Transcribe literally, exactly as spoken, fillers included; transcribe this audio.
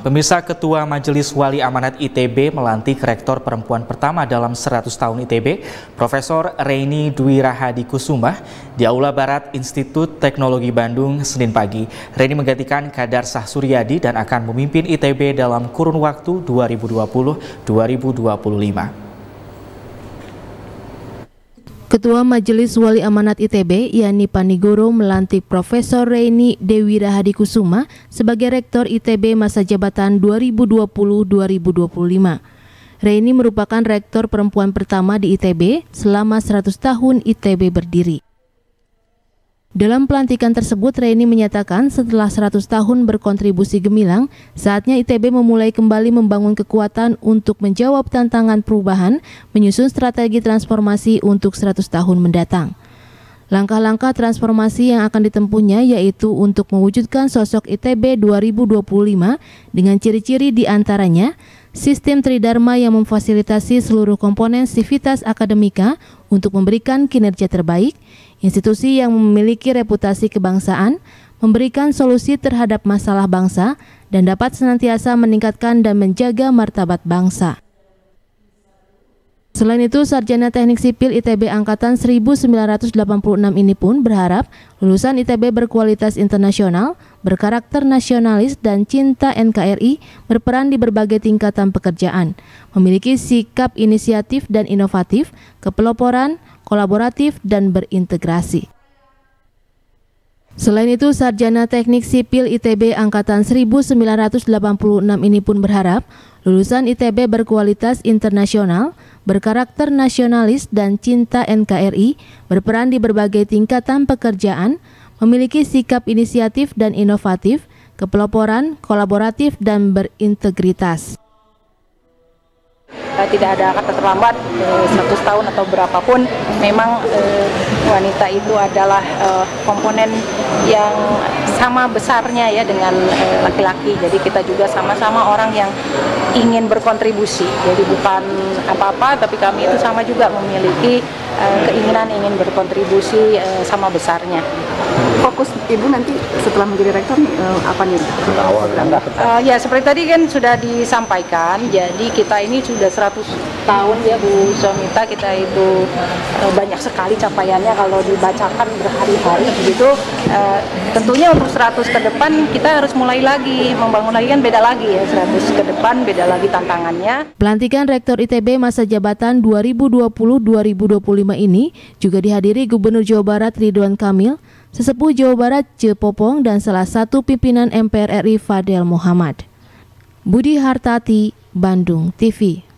Pemirsa, Ketua Majelis Wali Amanat I T B melantik rektor perempuan pertama dalam seratus tahun I T B, Profesor Reini Dwi Rahadi Kusumah, di Aula Barat Institut Teknologi Bandung Senin pagi. Reini menggantikan Kadarsah Suryadi dan akan memimpin I T B dalam kurun waktu dua ribu dua puluh sampai dua ribu dua puluh lima. Ketua Majelis Wali Amanat I T B, Yani Panigoro, melantik Profesor Reini Dwi Rahadi Kusumah sebagai Rektor I T B masa jabatan dua ribu dua puluh sampai dua ribu dua puluh lima. Reini merupakan rektor perempuan pertama di I T B selama seratus tahun I T B berdiri. Dalam pelantikan tersebut, Reini menyatakan setelah seratus tahun berkontribusi gemilang, saatnya I T B memulai kembali membangun kekuatan untuk menjawab tantangan perubahan, menyusun strategi transformasi untuk seratus tahun mendatang. Langkah-langkah transformasi yang akan ditempuhnya yaitu untuk mewujudkan sosok I T B dua ribu dua puluh lima dengan ciri-ciri diantaranya sistem tridharma yang memfasilitasi seluruh komponen sivitas akademika untuk memberikan kinerja terbaik, institusi yang memiliki reputasi kebangsaan, memberikan solusi terhadap masalah bangsa, dan dapat senantiasa meningkatkan dan menjaga martabat bangsa. Selain itu, Sarjana Teknik Sipil I T B Angkatan seribu sembilan ratus delapan puluh enam ini pun berharap lulusan I T B berkualitas internasional, berkarakter nasionalis dan cinta N K R I berperan di berbagai tingkatan pekerjaan, memiliki sikap inisiatif dan inovatif, kepeloporan, kolaboratif, dan berintegrasi. Selain itu, Sarjana Teknik Sipil I T B Angkatan seribu sembilan ratus delapan puluh enam ini pun berharap lulusan I T B berkualitas internasional, berkarakter nasionalis dan cinta N K R I berperan di berbagai tingkatan pekerjaan, memiliki sikap inisiatif dan inovatif, kepeloporan, kolaboratif, dan berintegritas. Tidak ada kata terlambat, seratus tahun atau berapapun, memang eh, wanita itu adalah eh, komponen yang sama besarnya ya dengan laki-laki. Jadi kita juga sama-sama orang yang ingin berkontribusi. Jadi bukan apa-apa, tapi kami itu sama juga memiliki eh, keinginan ingin berkontribusi eh, sama besarnya. Fokus Ibu nanti setelah menjadi rektor uh, apa nih? Uh, ya seperti tadi kan sudah disampaikan, jadi kita ini sudah seratus tahun ya Bu Somita, kita itu uh, banyak sekali capaiannya kalau dibacakan berhari-hari begitu. Uh, tentunya untuk seratus ke depan kita harus mulai lagi, membangun lagi kan beda lagi ya, seratus ke depan beda lagi tantangannya. Pelantikan Rektor I T B masa jabatan dua ribu dua puluh sampai dua ribu dua puluh lima ini juga dihadiri Gubernur Jawa Barat Ridwan Kamil, Sesepuh Jawa Barat Ce Popong, dan salah satu pimpinan M P R R I Fadel Muhammad. Budi Hartati, Bandung T V.